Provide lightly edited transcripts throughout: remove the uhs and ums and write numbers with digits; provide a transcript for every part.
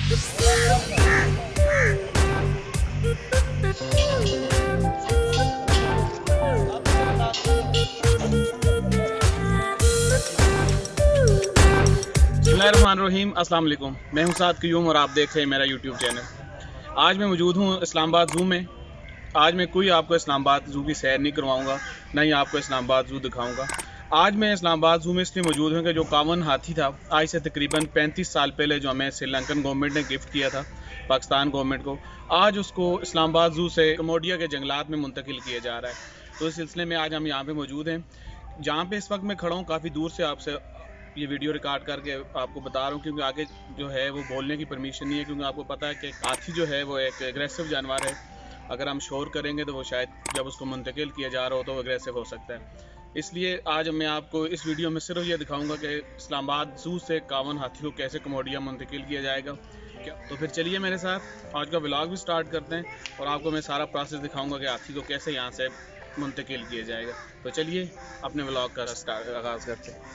बिस्मिल्लाहिर्रहमानिर्रहीम, अस्सलाम वालेकुम। मैं हूं साद क़य्यूम और आप देख रहे हैं मेरा यूट्यूब चैनल। आज मैं मौजूद हूं इस्लामाबाद ज़ू में। आज मैं कोई आपको इस्लामाबाद ज़ू की सैर नहीं करवाऊंगा, ना ही आपको इस्लामाबाद ज़ू दिखाऊंगा। आज मैं इस्लामाबाद ज़ू में इसलिए मौजूद हूं कि जो कावन हाथी था आज से तकरीबन 35 साल पहले जो हमें श्रीलंकन गवर्नमेंट ने गिफ्ट किया था पाकिस्तान गवर्नमेंट को, आज उसको इस्लामाबाद ज़ू से कमोडिया के जंगलात में मुंतकिल किया जा रहा है। तो इस सिलसिले में आज हम यहाँ पर मौजूद हैं, जहाँ पर इस वक्त मैं खड़ा हूँ। काफ़ी दूर से आपसे ये वीडियो रिकॉर्ड करके आपको बता रहा हूँ, क्योंकि आगे जो है वो बोलने की परमिशन नहीं है, क्योंकि आपको पता है कि हाथी जो है वो एक एग्रेसिव जानवर है। अगर हम शोर करेंगे तो वो शायद जब उसको मुंतकिल किया जा रहा हो तो वो एग्रेसिव हो सकता है। इसलिए आज मैं आपको इस वीडियो में सिर्फ ये दिखाऊंगा कि इस्लामाबाद ज़ू से कावन हाथी को कैसे कमोडिया मुंतकिल किया जाएगा। क्या तो फिर चलिए मेरे साथ आज का व्लॉग भी स्टार्ट करते हैं और आपको मैं सारा प्रोसेस दिखाऊंगा कि हाथी को कैसे यहाँ से मुंतकिल किया जाएगा। तो चलिए अपने व्लॉग का आगाज़ करते हैं।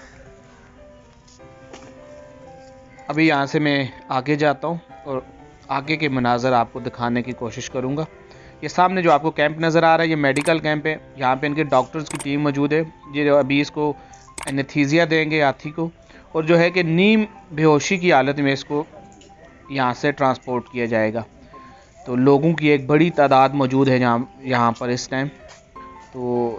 अभी यहाँ से मैं आगे जाता हूँ और आगे के मनाज़र आपको दिखाने की कोशिश करूँगा। ये सामने जो आपको कैंप नज़र आ रहा है ये मेडिकल कैंप है। यहाँ पे इनके डॉक्टर्स की टीम मौजूद है। ये अभी इसको एनेस्थीसिया देंगे हाथी को, और जो है कि नीम बेहोशी की हालत में इसको यहाँ से ट्रांसपोर्ट किया जाएगा। तो लोगों की एक बड़ी तादाद मौजूद है यहाँ पर इस टाइम। तो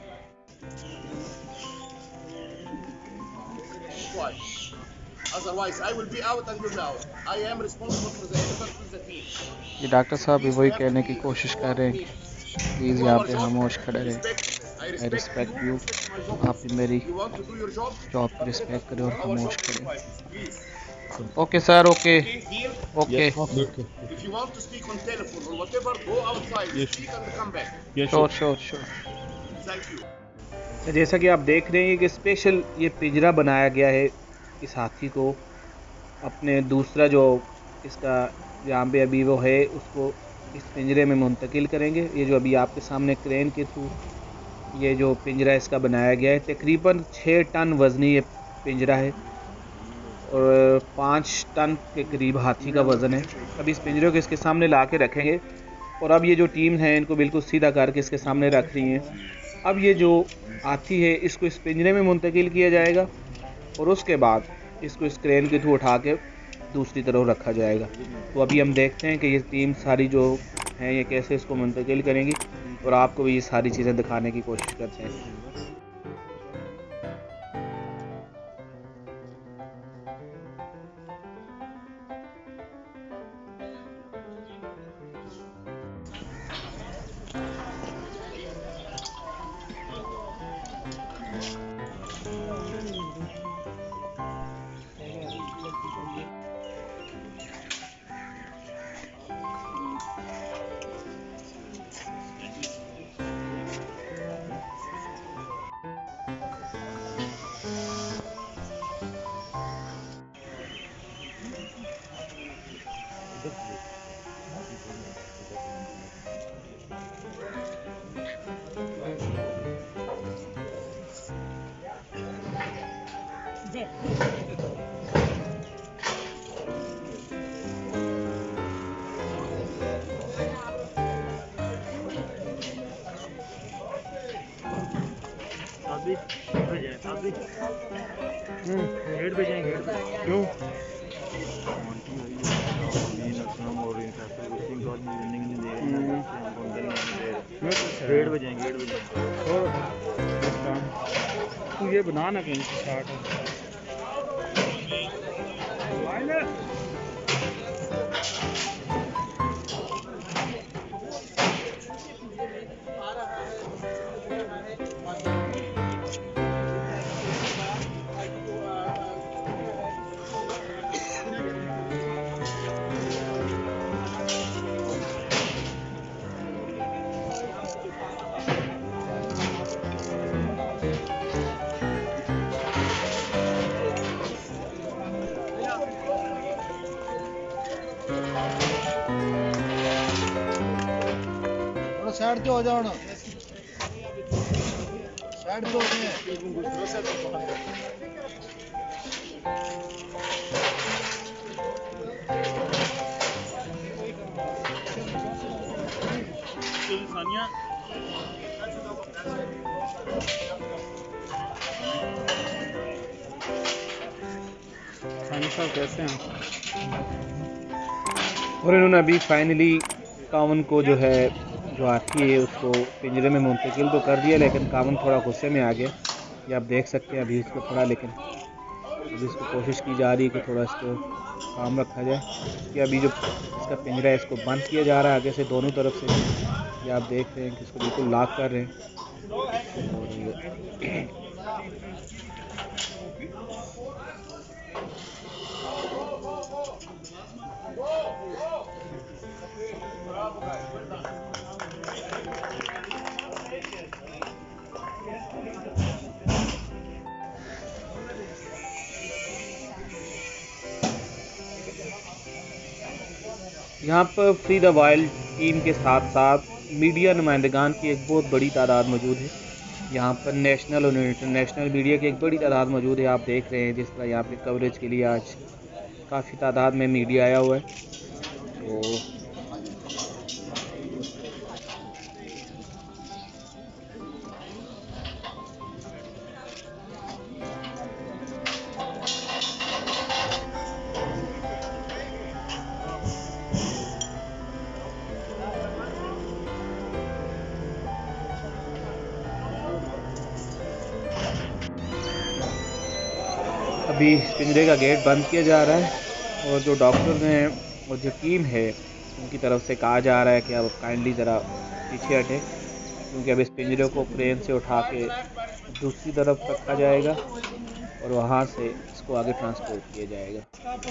Otherwise, I will be out and you'll be out. I am responsible for the effort of the team. ये डॉक्टर साहब भी वही कहने की कोशिश कर रहे हैं, प्लीज़ यहाँ पे खामोश खड़े रहें। आई रिस्पेक्ट यू, आप भी मेरी जॉब की रिस्पेक्ट करें और खामोश करें। Okay sir, okay okay. If you want to speak on telephone or whatever, go outside, speak and come back. Sure sure sure. Thank you. जैसा कि आप देख रहे हैं कि स्पेशल ये पिंजरा बनाया गया है इस हाथी को अपने दूसरा जो इसका जहाँ पे अभी वो है उसको इस पिंजरे में मुंतकिल करेंगे। ये जो अभी आपके सामने क्रेन के थ्रू ये जो पिंजरा इसका बनाया गया है, तकरीबन 6 टन वज़नी ये पिंजरा है और 5 टन के करीब हाथी का वज़न है। अब इस पिंजरे को इसके सामने ला के रखेंगे और अब ये जो टीम है इनको बिल्कुल सीधा करके इसके सामने रख रही हैं। अब ये जो हाथी है इसको इस पिंजरे में मुंतकिल किया जाएगा और उसके बाद इसको इस क्रेन के थ्रू उठा के दूसरी तरफ रखा जाएगा। तो अभी हम देखते हैं कि ये टीम सारी जो है ये कैसे इसको मुंतकिल करेंगी और आपको भी ये सारी चीज़ें दिखाने की कोशिश करते हैं। हेड पे जाएंगे। क्यों? हेड पे जाएंगे। तू ये बना ना कहीं से स्टार्ट साइड पे हो जाओ ना, साइड पे हो गए। सानी साहब कैसे हैं? और इन्होंने अभी फाइनली कावन को जो है, जो हाथी है, उसको पिंजरे में मुंतकिल तो कर दिया, लेकिन कावन थोड़ा गुस्से में आ गया। ये आप देख सकते हैं अभी इसको थोड़ा, लेकिन अभी इसको कोशिश की जा रही है कि थोड़ा इसको काम रखा जाए। कि अभी जो इसका पिंजरा है इसको बंद किया जा रहा है आगे से दोनों तरफ से। ये आप देख रहे हैं कि इसको बिल्कुल लॉक कर रहे हैं। यहाँ पर फ्री द वाइल्ड टीम के साथ साथ मीडिया नुमाइंदगान की एक बहुत बड़ी तादाद मौजूद है। यहाँ पर नेशनल और इंटरनेशनल मीडिया की एक बड़ी तादाद मौजूद है। आप देख रहे हैं जिस तरह यहाँ पे कवरेज के लिए आज काफ़ी तादाद में मीडिया आया हुआ है। तो अभी पिंजरे का गेट बंद किया जा रहा है और जो डॉक्टर हैं और जो टीम है उनकी तरफ से कहा जा रहा है कि अब काइंडली ज़रा पीछे हटें, क्योंकि अब इस पिंजरे को क्रेन से उठा के दूसरी तरफ रखा जाएगा और वहाँ से इसको आगे ट्रांसपोर्ट किया जाएगा।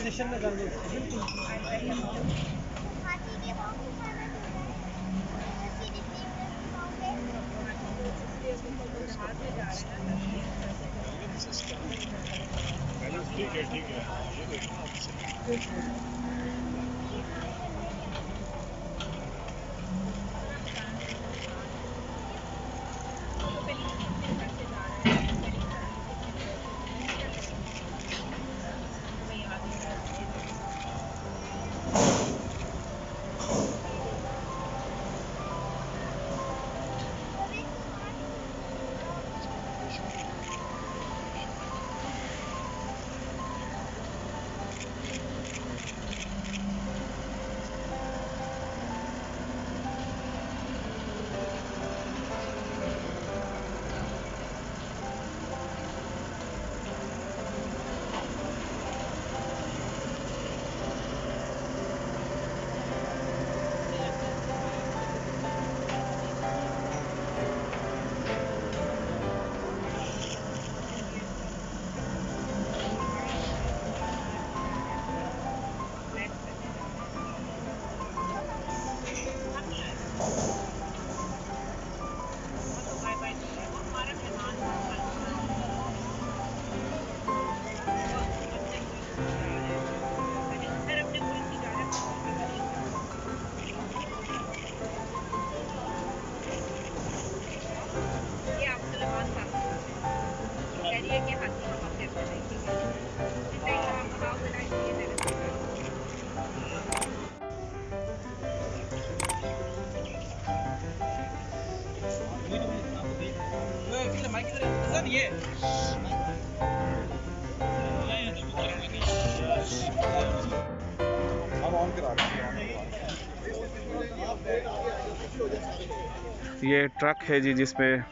ठीक है। ये ट्रक है जी जिसमें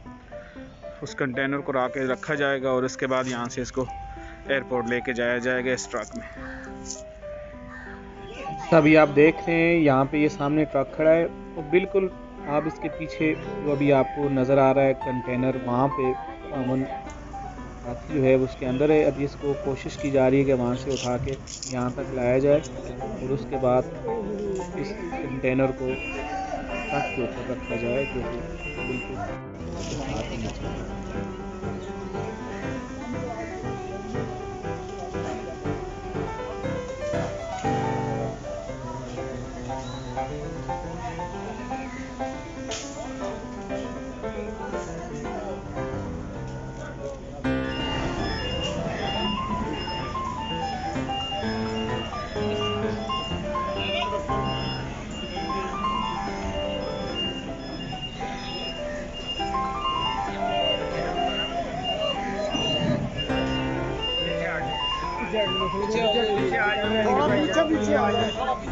उस कंटेनर को आके रखा जाएगा और उसके बाद यहाँ से इसको एयरपोर्ट लेके जाया जाएगा इस ट्रक में। अभी आप देख रहे हैं यहाँ पे ये सामने ट्रक खड़ा है और बिल्कुल आप इसके पीछे जो अभी आपको नज़र आ रहा है कंटेनर, वहाँ पे अमन हाथी जो है उसके अंदर है। अभी इसको कोशिश की जा रही है कि वहाँ से उठा के यहाँ तक लाया जाए और उसके बाद इस कंटेनर को ट्रक के ऊपर रखा जाए जो बिल्कुल पीछे आ जाए।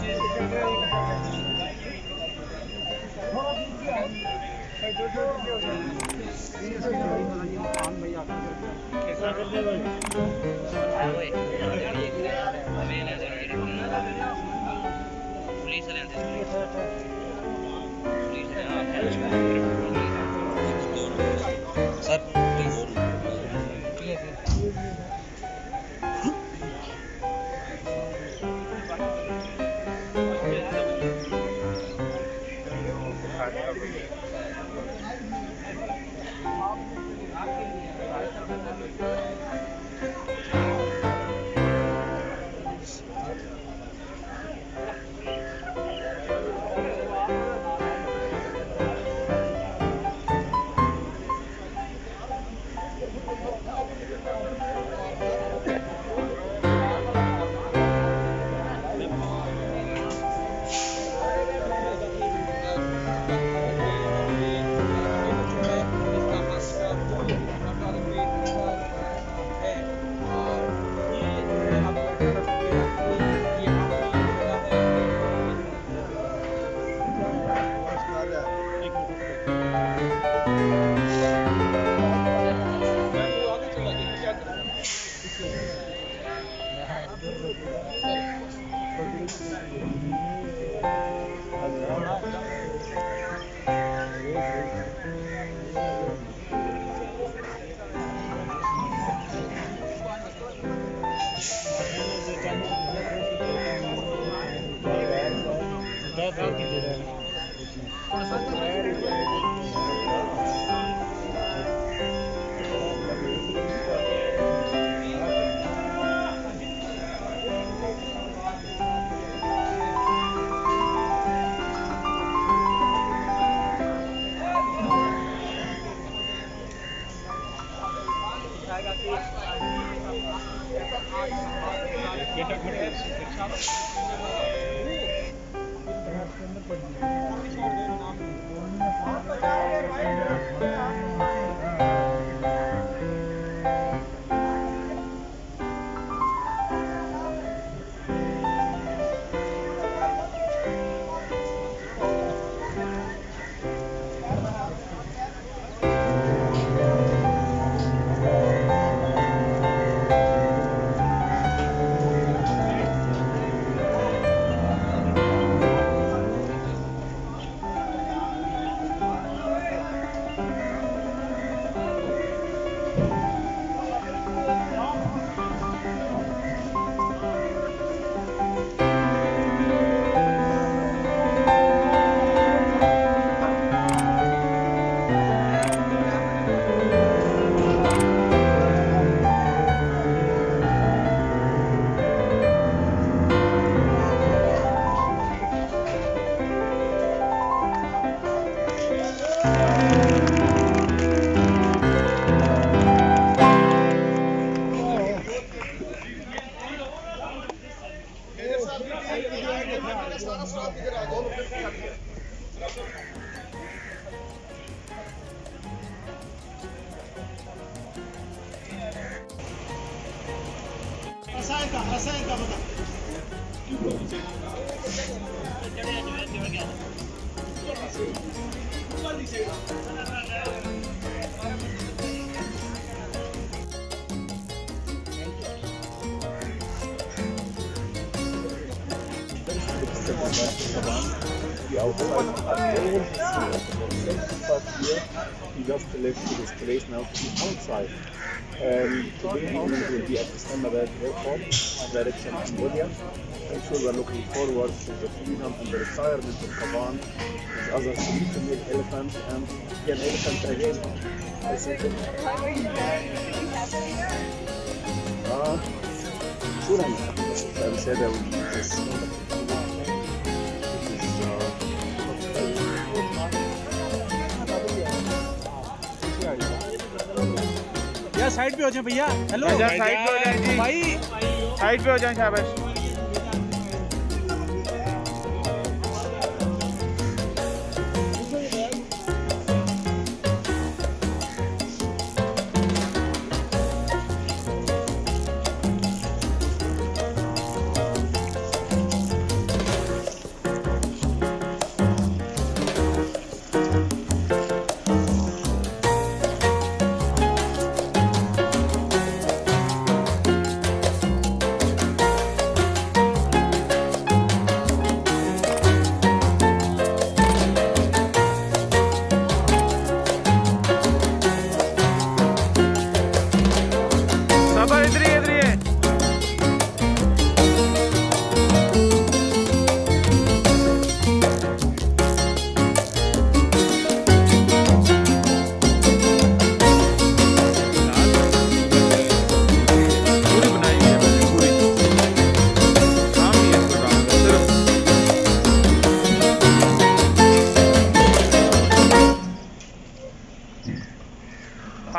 Die Aufzeichnung Arterien Quartier, he just lives to this place now to the outside. Today will be at Islamabad airport in direction Cambodia. I'm sure we're looking forward to the freedom and the retirement of Kaban, his other 3 female elephants and an elephant again. I think شو رح نعمل؟ بس هذا यार side पे हो जाए भैया। Hello side पे हो जाए जी भाई, side पे हो जाए शाबाश।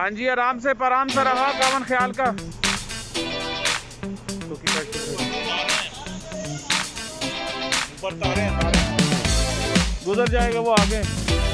हाँ जी, आराम से रहा, कामन ख्याल का। ऊपर तारे गुजर जाएगा वो आगे।